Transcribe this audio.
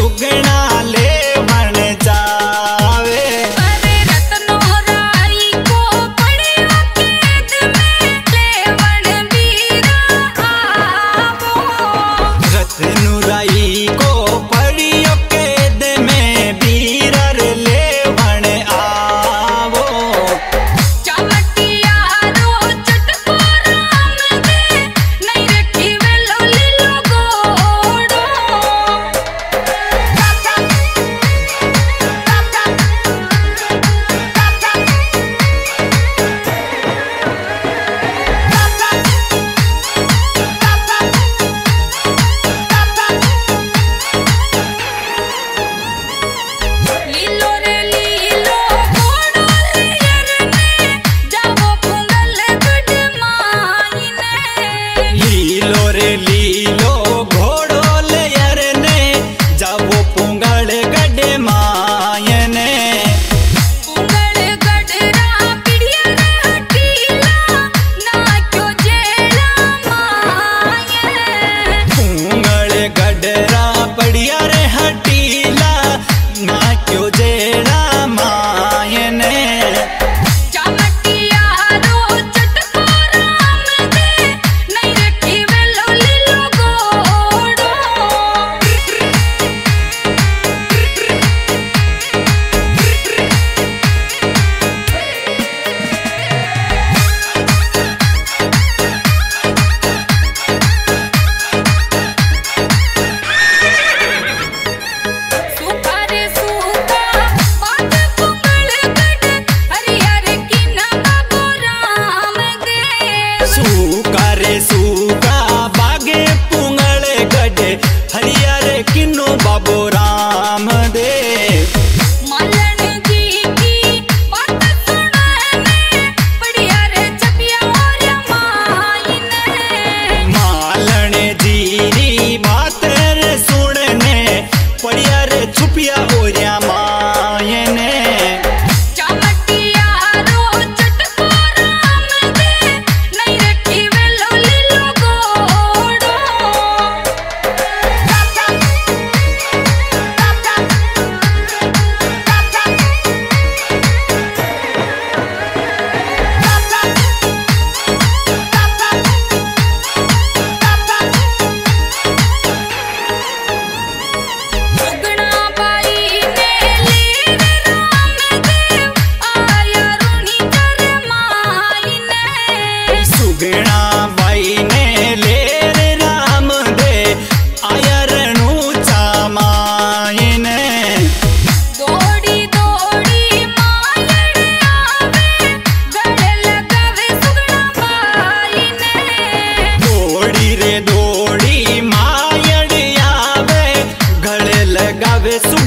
सुगना ले बन जावे। अरे रत्नोराई को पड़ियो खेत में ले बन बीरा आवो। रत्नोराई को पड़ियो खेत में बीरर ले बन आवो। चमटिया रो चटको राम दे नहीं रखी वेलो लीलो गोड़ो। लीलो रे लीलो घोड़ो ले यरने जावो पुंगल गढ़ मायने। लीलो रे लीलो घोड़ो ले यरने जावो पुंगल गढ़ मायने। पुंगल गढ़रा पिड़िया रे हटीला ना क्यों जेला माये। पुंगल गढ़रा पड़िया रे हटीला ना क्यों जेड़ा मायने। चमटिया रो चटको राम दे नहीं रखी वेलो लीलो गोड़ो। सूखा रे सूखा बात पुंगल गढ़ हरिहर की ना बाबू राम दे। सूखा रे सूखा बागे पुंगल गढ़ हरियर किन्नो बाबू राम दे। मालन जी की बात सुनाने बढ़िया रे छपिया और मायने। मालन जीरी बात रे सुनने पड़िया रे छुपिया ओरिया मायने। चमटिया रो चटको राम दे नहीं रखी वेलो लीलो गोड़ो। सुगना बाई ने ले राम देव आया रूनी कर मायने। सुगना बाई ने ले रे राम दे आया रणू मायने। दौड़ी दौड़ी मायड़ आवे गले लगावे सुगना बाई ने। दौड़ी रे दौड़ी मायड़ आवे गले लगावे